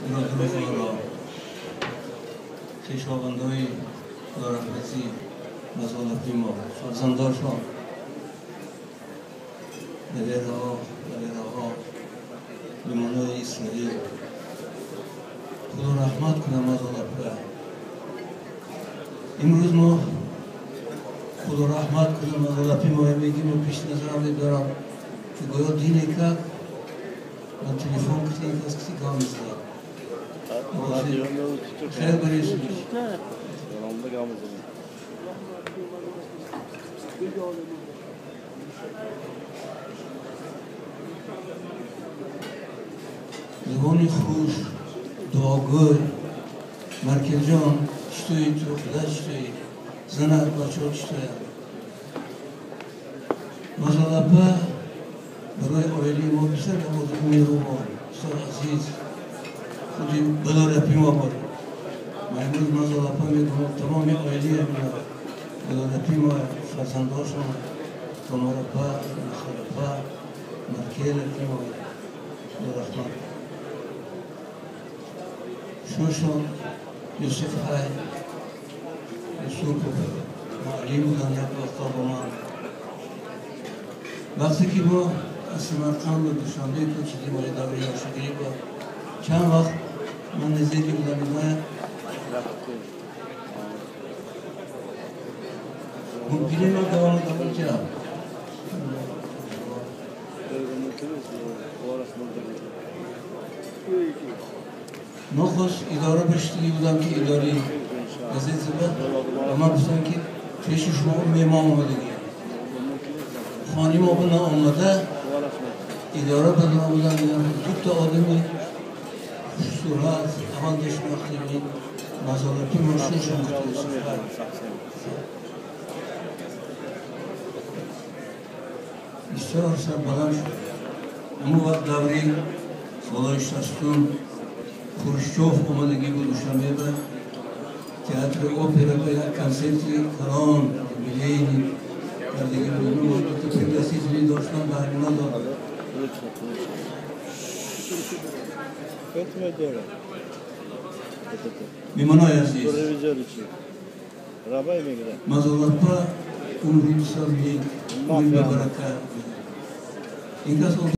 برادر خویشاوندهای خدارحمتی مزالتی ما فرزندانشان دلیرها لیمانای اسرائیل خدا رحمت کنه مزالت امروز ما خدا رحمت کنه مزالتی ما میگیم و پیش نظرم دارم که گویا دینی که من تلفن کسی کسی کام میزنم خیر بریش زبانی خوش دعاگوی مرکل جان چطوری تو خدا چطوری زنه بچه ها چطوری مزالبه برای آیلی ما بسر که رو ما سر عزیز خودی بدار پیما بار ما امروز مزالبه میکنم تمام آیلی بدار پیما فرزنداشون تماربه مخالبه مرکل پیما رحمت شوشون یوسف های یوسف معلم بودن یک وقتا با من وقتی که با از سمرقند و دوشنبه که چیزی مای دوری آشگیری با چند وقت من نزدیکی بودم اینا ممکنه ما دوام کرد نخست اداره بشتگی بودم که اداری نزید زباد و من بستم که پیش شما میمام آمدگی خانی ما بنا آمده اداره بنا بودم دو تا آدمی صورت اول دشمختی بین مزالتی مرشوشم بسیار سر بلند شد اما وقت دوری سالای شستون خروشچوف آمدگی بود دوشنبه به تئاتر اپرا به یک کنسرتی کلان بلینی کردگی بود و دو تا پرگسیزی داشتن به همینا دادن میمانای عزیز مزالت پا عمری بسر بید عمری ببرکه این کس